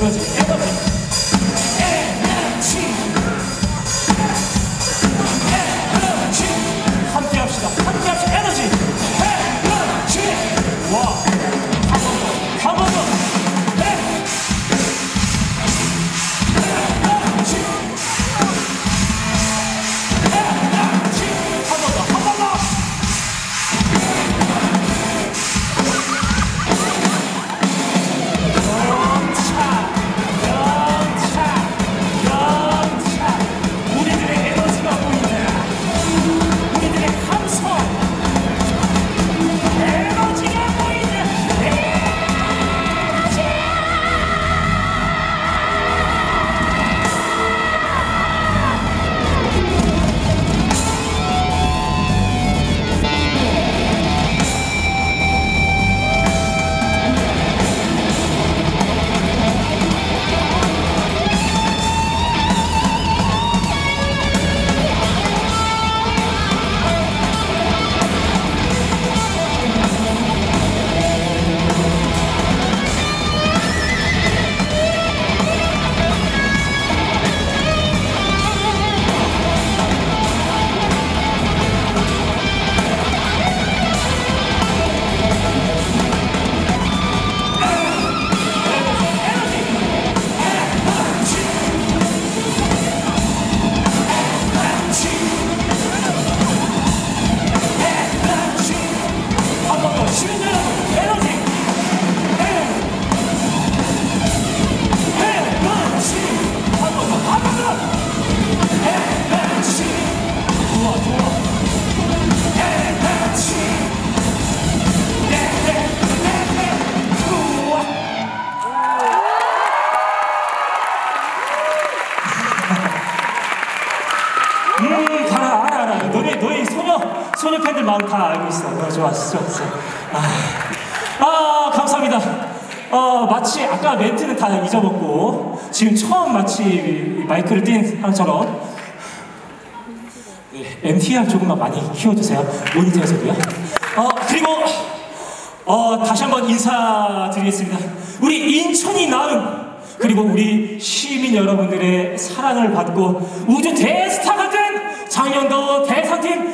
에너지, 에너지. 함께 합시다. 함께 합시다. 에너지. 에너지. 와. 한 번 더. 한 번 더. 에너지. 에너지. 한 번 더. 한 번 더. 우리들의 에너지가 보인다. 우리들의 함성. 에너지가 보인다. 알아. 너희 소녀 팬들 마음 다 알고 있어. 좋았어. 감사합니다. 마치 아까 멘트는 다 잊어먹고 지금 처음 마치 마이크를 띈 사람처럼 MTR 조금만 많이 키워주세요. 모니터에서도요. 그리고 다시 한번 인사드리겠습니다. 우리 인천이 낳은 그리고 우리 시민 여러분들의 사랑을 받고 우주 대스타가 된 작년도 대상팀